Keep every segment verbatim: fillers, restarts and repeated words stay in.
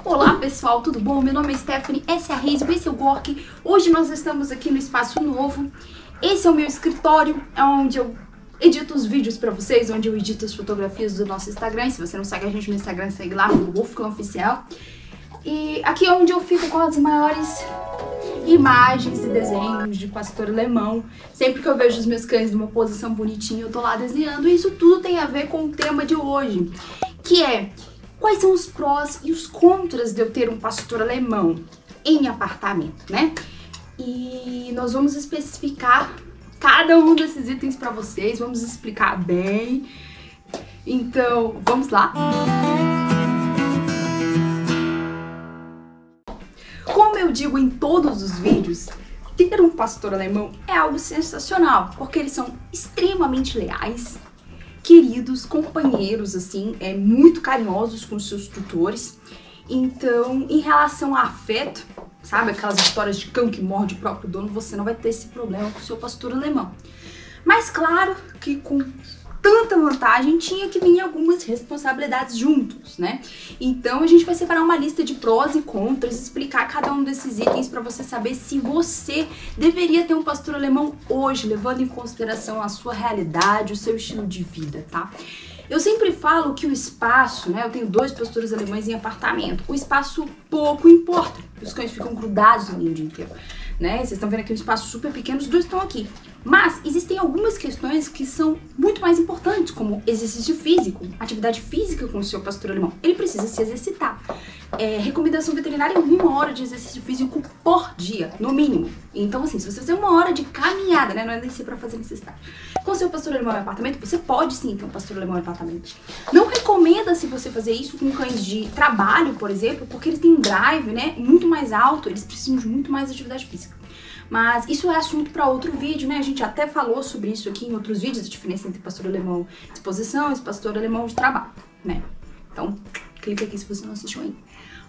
Olá pessoal, tudo bom? Meu nome é Stephanie, essa é a Reis, esse é o Gork. Hoje nós estamos aqui no espaço novo. Esse é o meu escritório, é onde eu edito os vídeos pra vocês, onde eu edito as fotografias do nosso Instagram. Se você não segue a gente no Instagram, segue lá, no Wolfclan Oficial. E aqui é onde eu fico com as maiores imagens e desenhos de pastor alemão. Sempre que eu vejo os meus cães numa posição bonitinha, eu tô lá desenhando. E isso tudo tem a ver com o tema de hoje, que é: quais são os prós e os contras de eu ter um pastor alemão em apartamento, né? E nós vamos especificar cada um desses itens para vocês, vamos explicar bem. Então, vamos lá? Como eu digo em todos os vídeos, ter um pastor alemão é algo sensacional, porque eles são extremamente leais, queridos, companheiros, assim, é, muito carinhosos com seus tutores. Então, em relação a afeto, sabe, aquelas histórias de cão que morde o próprio dono, você não vai ter esse problema com o seu pastor alemão. Mas claro que com tanta vantagem tinha que vir algumas responsabilidades juntos, né? Então a gente vai separar uma lista de prós e contras, explicar cada um desses itens para você saber se você deveria ter um pastor alemão hoje, levando em consideração a sua realidade, o seu estilo de vida, tá? Eu sempre falo que o espaço, né? Eu tenho dois pastores alemães em apartamento. O espaço pouco importa. Os cães ficam grudados no dia inteiro, né? Vocês estão vendo aqui um espaço super pequeno, os dois estão aqui. Mas existem algumas questões que são muito mais importantes, como exercício físico, atividade física com o seu pastor alemão. Ele precisa se exercitar. É, recomendação veterinária é uma hora de exercício físico por dia, no mínimo. Então, assim, se você fizer uma hora de caminhada, né, não é descer pra fazer necessidade, com o seu pastor alemão em apartamento, você pode sim ter um pastor alemão em apartamento. Não recomenda-se você fazer isso com cães de trabalho, por exemplo, porque eles têm um drive, né, muito mais alto, eles precisam de muito mais atividade física. Mas isso é assunto para outro vídeo, né? A gente até falou sobre isso aqui em outros vídeos, a diferença entre pastor alemão de exposição e pastor alemão de trabalho, né? Então, clica aqui se você não assistiu ainda.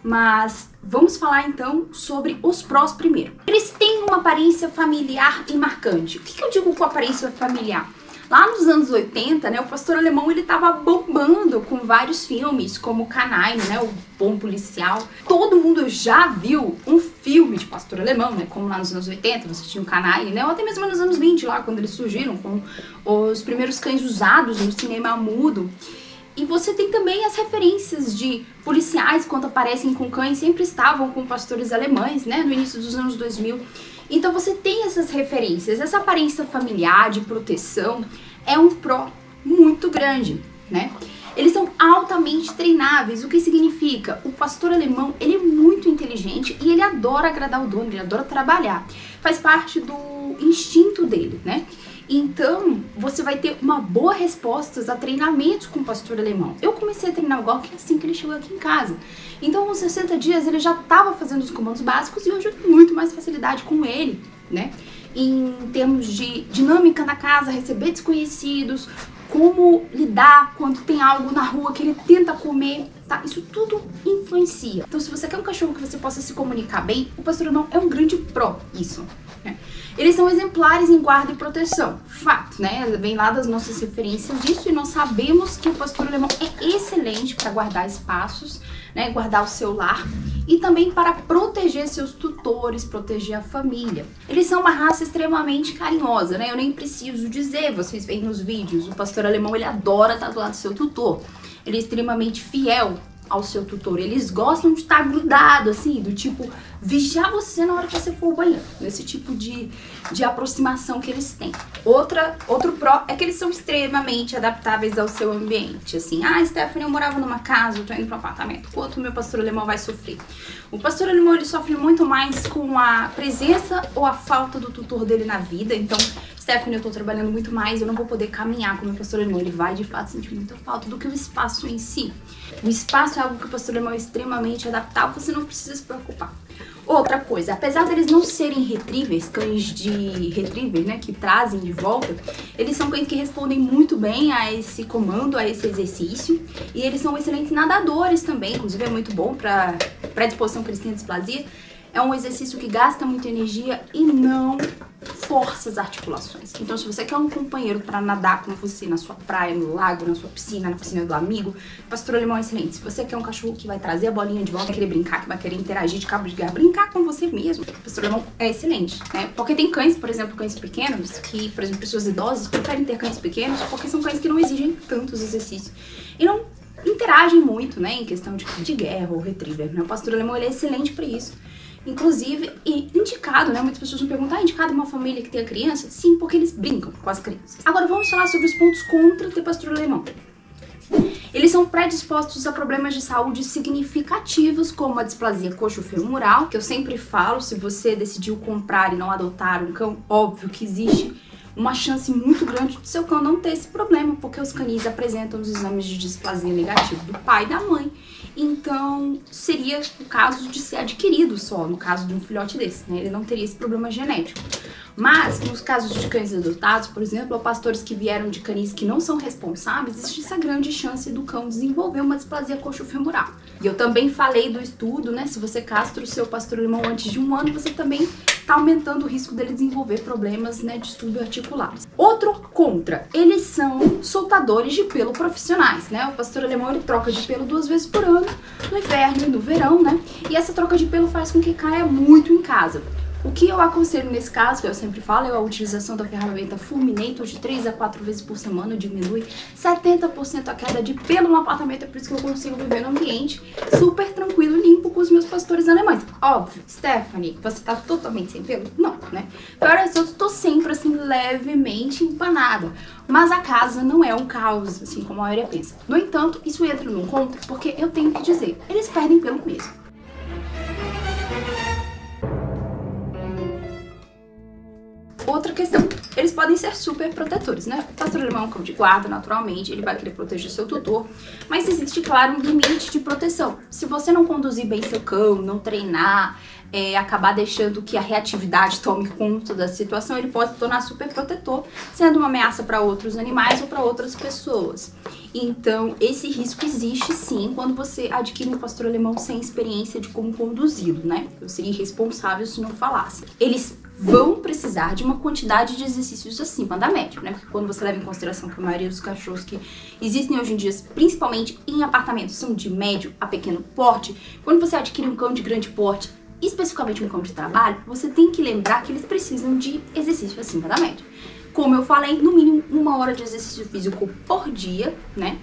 Mas vamos falar então sobre os prós primeiro. Eles têm uma aparência familiar e marcante. O que, que eu digo com aparência familiar? Lá nos anos oitenta, né, o pastor alemão ele tava bombando com vários filmes, como Canine, né, o Bom Policial. Todo mundo já viu um filme de pastor alemão, né, como lá nos anos oitenta, você tinha o Canine, né, ou até mesmo nos anos vinte, lá quando eles surgiram com os primeiros cães usados no cinema mudo. E você tem também as referências de policiais, quando aparecem com cães, sempre estavam com pastores alemães, né, no início dos anos dois mil. Então você tem essas referências, essa aparência familiar de proteção é um pró muito grande, né? Eles são altamente treináveis, o que significa? O pastor alemão, ele é muito inteligente e ele adora agradar o dono, ele adora trabalhar. Faz parte do instinto dele, né? Então, você vai ter uma boa resposta a treinamentos com o pastor alemão. Eu comecei a treinar o Gork assim que ele chegou aqui em casa. Então, com sessenta dias, ele já estava fazendo os comandos básicos e hoje eu tenho muito mais facilidade com ele, né? Em termos de dinâmica na casa, receber desconhecidos, como lidar quando tem algo na rua que ele tenta comer, tá? Isso tudo influencia. Então, se você quer um cachorro que você possa se comunicar bem, o pastor alemão é um grande pró, isso, né? Eles são exemplares em guarda e proteção, fato, né? Vem lá das nossas referências disso e nós sabemos que o pastor alemão é excelente para guardar espaços, né? Guardar o seu lar e também para proteger seus tutores, proteger a família. Eles são uma raça extremamente carinhosa, né? Eu nem preciso dizer, vocês veem nos vídeos, o pastor alemão ele adora estar do lado do seu tutor, ele é extremamente fiel ao seu tutor, eles gostam de estar grudado, assim, do tipo, vigiar você na hora que você for ao banheiro, nesse tipo de, de aproximação que eles têm. Outra, outro pró é que eles são extremamente adaptáveis ao seu ambiente, assim, ah, Stephanie, eu morava numa casa, eu tô indo para um apartamento, quanto o meu pastor alemão vai sofrer? O pastor alemão, ele sofre muito mais com a presença ou a falta do tutor dele na vida, então, Stephanie, eu tô trabalhando muito mais, eu não vou poder caminhar com o meu pastor alemão, ele vai de fato sentir muita falta do que o espaço em si. O espaço é algo que o pastor alemão é extremamente adaptável, você não precisa se preocupar. Outra coisa, apesar deles não serem retrievers, cães de retriever, né, que trazem de volta, eles são cães que respondem muito bem a esse comando, a esse exercício, e eles são excelentes nadadores também, inclusive é muito bom para a disposição que eles têm a displasia. É um exercício que gasta muita energia e não reforça as articulações. Então, se você quer um companheiro para nadar com você na sua praia, no lago, na sua piscina, na piscina do amigo, pastor alemão é excelente. Se você quer um cachorro que vai trazer a bolinha de volta, vai querer brincar, que vai querer interagir de cabo de guerra, brincar com você mesmo, pastor alemão é excelente, né? Porque tem cães, por exemplo, cães pequenos, que, por exemplo, pessoas idosas preferem ter cães pequenos porque são cães que não exigem tantos exercícios e não interagem muito, né, em questão de, de guerra ou retriever, né? O pastor alemão ele é excelente para isso. Inclusive, e indicado, né? Muitas pessoas me perguntam, ah, indicado uma família que tenha criança? Sim, porque eles brincam com as crianças. Agora vamos falar sobre os pontos contra ter pastor alemão. Eles são predispostos a problemas de saúde significativos, como a displasia coxofemoral, que eu sempre falo, se você decidiu comprar e não adotar um cão, óbvio que existe uma chance muito grande do seu cão não ter esse problema, porque os canis apresentam os exames de displasia negativo do pai e da mãe. Então, seria o caso de ser adquirido só, no caso de um filhote desse, né? Ele não teria esse problema genético. Mas, nos casos de cães adotados, por exemplo, ou pastores que vieram de canis que não são responsáveis, existe essa grande chance do cão desenvolver uma displasia coxofemoral. E eu também falei do estudo, né? Se você castra o seu pastor alemão antes de um ano, você também está aumentando o risco dele desenvolver problemas, né, de distúrbio articulares. Outro contra, eles são soltadores de pelo profissionais, né? O pastor alemão ele troca de pelo duas vezes por ano, no inverno e no verão, né? E essa troca de pelo faz com que caia muito em casa. O que eu aconselho nesse caso, que eu sempre falo, é a utilização da ferramenta Fulminator de três a quatro vezes por semana, diminui setenta por cento a queda de pelo no apartamento, é por isso que eu consigo viver num ambiente super tranquilo e limpo com os meus pastores alemães. Óbvio, Stephanie, você tá totalmente sem pelo? Não, né? Para eu tô sempre assim, levemente empanada, mas a casa não é um caos, assim como a maioria pensa. No entanto, isso entra num contra, porque eu tenho que dizer, eles perdem pelo mesmo. Outra questão, eles podem ser super protetores, né? O pastor alemão é um cão de guarda, naturalmente, ele vai querer proteger seu tutor, mas existe, claro, um limite de proteção. Se você não conduzir bem seu cão, não treinar, é, acabar deixando que a reatividade tome conta da situação, ele pode se tornar super protetor, sendo uma ameaça para outros animais ou para outras pessoas. Então, esse risco existe sim quando você adquire um pastor alemão sem experiência de como conduzi-lo, né? Eu seria irresponsável se não falasse. Eles vão precisar de uma quantidade de exercícios acima da média, né? Porque quando você leva em consideração que a maioria dos cachorros que existem hoje em dia, principalmente em apartamentos, são de médio a pequeno porte, quando você adquire um cão de grande porte, especificamente um cão de trabalho, você tem que lembrar que eles precisam de exercício acima da média. Como eu falei, no mínimo uma hora de exercício físico por dia, né?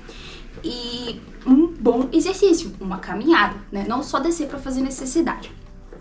E um bom exercício, uma caminhada, né? Não só descer para fazer necessidade.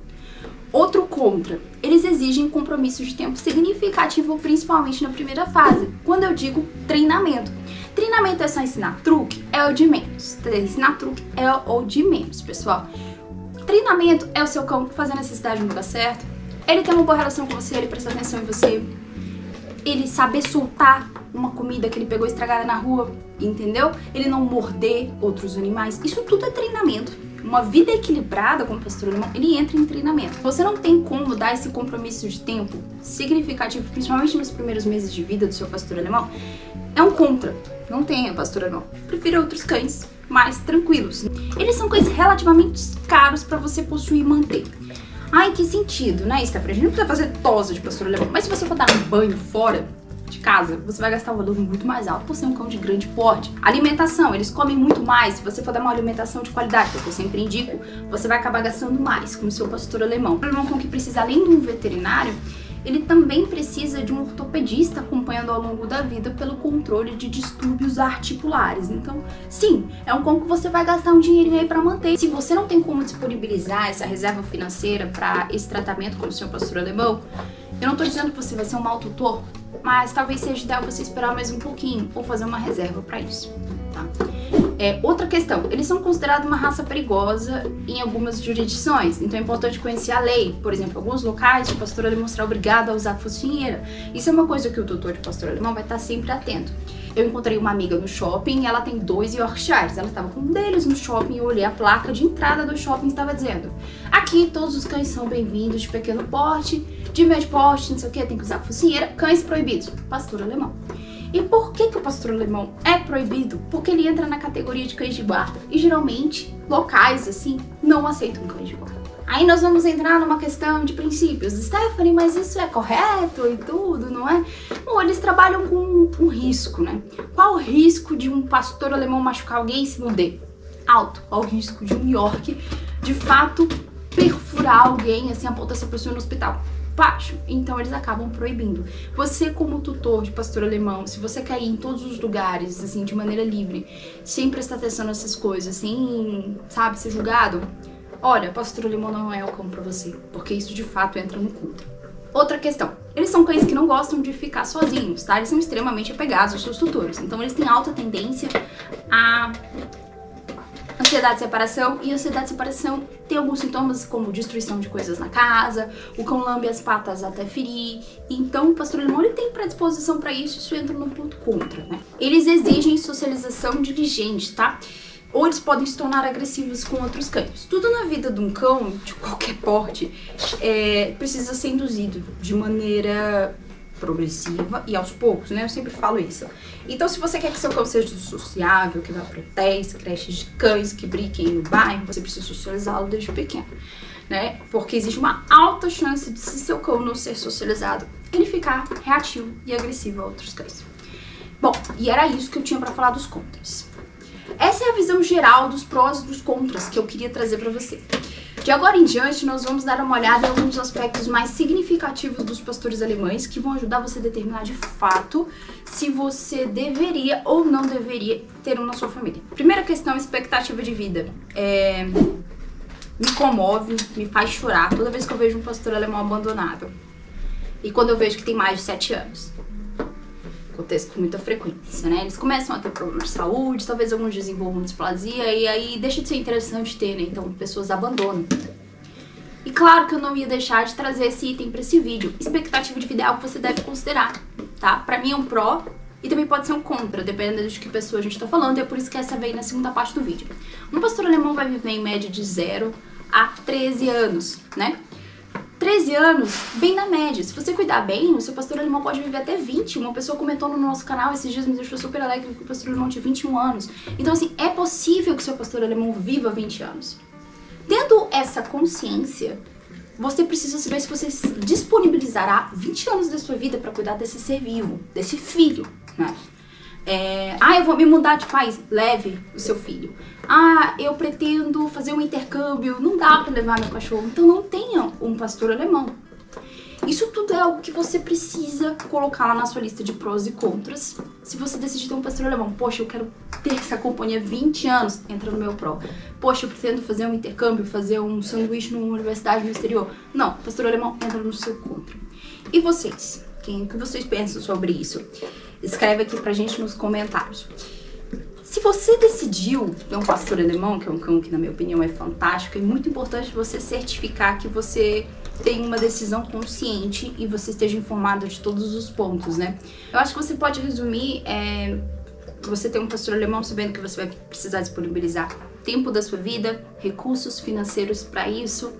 Outro contra, eles exigem compromisso de tempo significativo, principalmente na primeira fase. Quando eu digo treinamento. Treinamento é só ensinar truque? É o de menos. Ensinar truque é o de menos, pessoal. Treinamento é o seu cão fazer a necessidade no lugar certo, ele ter uma boa relação com você, ele prestar atenção em você, ele saber soltar uma comida que ele pegou estragada na rua, entendeu? Ele não morder outros animais. Isso tudo é treinamento. Uma vida equilibrada com o pastor alemão, ele entra em treinamento. Você não tem como dar esse compromisso de tempo significativo, principalmente nos primeiros meses de vida do seu pastor alemão. É um contra. Não tenha pastor alemão. Prefira outros cães mais tranquilos. Eles são cães relativamente caros para você possuir e manter. Ah, em que sentido, né, Stephanie? A gente não precisa fazer tosa de pastor alemão, mas se você for dar um banho fora de casa, você vai gastar um valor muito mais alto por ser um cão de grande porte. Alimentação, eles comem muito mais. Se você for dar uma alimentação de qualidade, que eu sempre indico, você vai acabar gastando mais com o seu pastor alemão. O alemão, cão que precisa, além de um veterinário, ele também precisa de um ortopedista acompanhando ao longo da vida pelo controle de distúrbios articulares. Então, sim, é um cão que você vai gastar um dinheirinho aí para manter. Se você não tem como disponibilizar essa reserva financeira para esse tratamento com o seu pastor alemão, eu não tô dizendo que você vai ser um mau tutor, mas talvez seja ideal você esperar mais um pouquinho ou fazer uma reserva para isso, tá? É, outra questão, eles são considerados uma raça perigosa em algumas jurisdições, então é importante conhecer a lei. Por exemplo, alguns locais o pastor alemão será obrigado a usar focinheira. Isso é uma coisa que o tutor de pastor alemão vai estar sempre atento. Eu encontrei uma amiga no shopping e ela tem dois Yorkshires. Ela estava com um deles no shopping e eu olhei a placa de entrada do shopping e estava dizendo: aqui todos os cães são bem-vindos, de pequeno porte, de médio porte, não sei o que, tem que usar focinheira, cães proibidos. Pastor alemão. E por que que o pastor alemão é proibido? Porque ele entra na categoria de cães de guarda. E geralmente, locais assim, não aceitam cães de guarda. Aí nós vamos entrar numa questão de princípios. Stephanie, mas isso é correto e tudo, não é? Bom, eles trabalham com um risco, né? Qual o risco de um pastor alemão machucar alguém se morder? Alto. Qual o risco de um York, de fato, perfurar alguém, assim, apontar essa pessoa no hospital? Baixo. Então eles acabam proibindo. Você, como tutor de pastor alemão, se você quer ir em todos os lugares, assim, de maneira livre, sem prestar atenção nessas coisas, sem, sabe, ser julgado, olha, pastor alemão não é o cão pra você, porque isso de fato entra no contra. Outra questão, eles são cães que não gostam de ficar sozinhos, tá? Eles são extremamente apegados aos seus tutores, então eles têm alta tendência a ansiedade de separação, e ansiedade de separação tem alguns sintomas como destruição de coisas na casa, o cão lambe as patas até ferir, então o pastor alemão ele tem predisposição para isso, isso entra no ponto contra, né? Eles exigem socialização diligente, tá? Ou eles podem se tornar agressivos com outros cães. Tudo na vida de um cão, de qualquer porte, é, precisa ser induzido de maneira progressiva e aos poucos, né? Eu sempre falo isso. Então, se você quer que seu cão seja sociável, que vá para hotéis, creches de cães, que brinquem no bairro, você precisa socializá-lo desde pequeno, né? Porque existe uma alta chance de, se seu cão não ser socializado, ele ficar reativo e agressivo a outros cães. Bom, e era isso que eu tinha para falar dos contras. Essa é a visão geral dos prós e dos contras que eu queria trazer para você. De agora em diante, nós vamos dar uma olhada em alguns aspectos mais significativos dos pastores alemães que vão ajudar você a determinar de fato se você deveria ou não deveria ter um na sua família. Primeira questão, expectativa de vida. É... Me comove, me faz chorar toda vez que eu vejo um pastor alemão abandonado. E quando eu vejo que tem mais de sete anos. Acontece com muita frequência, né? Eles começam a ter problemas de saúde, talvez alguns desenvolvam displasia, e aí deixa de ser interessante ter, né? Então, pessoas abandonam. E claro que eu não ia deixar de trazer esse item para esse vídeo. Expectativa de vida é algo que você deve considerar, tá? Pra mim é um pró e também pode ser um contra, dependendo de que pessoa a gente tá falando, e é por isso que essa veio na segunda parte do vídeo. Um pastor alemão vai viver em média de zero a treze anos, né? treze anos, bem na média. Se você cuidar bem, o seu pastor alemão pode viver até vinte. Uma pessoa comentou no nosso canal esses dias, me deixou super alegre que o pastor alemão tinha vinte e um anos. Então, assim, é possível que o seu pastor alemão viva vinte anos. Tendo essa consciência, você precisa saber se você disponibilizará vinte anos da sua vida para cuidar desse ser vivo, desse filho, né? É, ah, eu vou me mudar de país. Leve o seu filho. Ah, eu pretendo fazer um intercâmbio. Não dá para levar meu cachorro. Então não tenha um pastor alemão. Isso tudo é algo que você precisa colocar lá na sua lista de prós e contras. Se você decidir ter um pastor alemão, poxa, eu quero ter essa companhia vinte anos, entra no meu pró. Poxa, eu pretendo fazer um intercâmbio, fazer um sanduíche numa universidade no exterior. Não, pastor alemão entra no seu contra. E vocês? Quem, o que vocês pensam sobre isso? Escreve aqui pra gente nos comentários. Se você decidiu ter um pastor alemão, que é um cão que na minha opinião é fantástico, é muito importante você certificar que você tem uma decisão consciente e você esteja informado de todos os pontos, né? Eu acho que você pode resumir é, você ter um pastor alemão sabendo que você vai precisar disponibilizar tempo da sua vida, recursos financeiros para isso.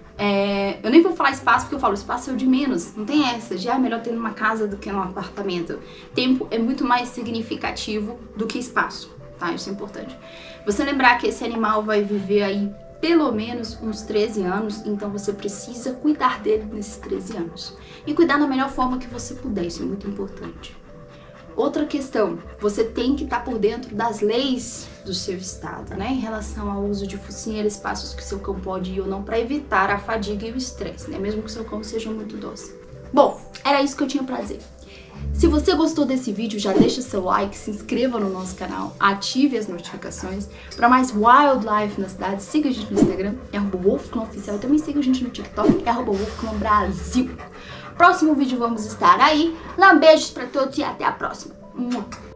É, eu nem vou falar espaço porque eu falo espaço é o de menos, não tem essa, já é melhor ter numa casa do que num apartamento. Tempo é muito mais significativo do que espaço, tá? Isso é importante. Você lembrar que esse animal vai viver aí pelo menos uns treze anos, então você precisa cuidar dele nesses treze anos. E cuidar da melhor forma que você puder, isso é muito importante. Outra questão, você tem que estar por dentro das leis do seu estado, né? Em relação ao uso de focinheira, espaços que seu cão pode ir ou não, para evitar a fadiga e o estresse, né? Mesmo que o seu cão seja muito doce. Bom, era isso que eu tinha pra dizer. Se você gostou desse vídeo, já deixa seu like, se inscreva no nosso canal, ative as notificações. Para mais wildlife na cidade, siga a gente no Instagram, é arroba wolfclonoficial. Também siga a gente no TikTok, é arroba wolfclonobrasil. Próximo vídeo vamos estar aí. Um beijo pra todos e até a próxima.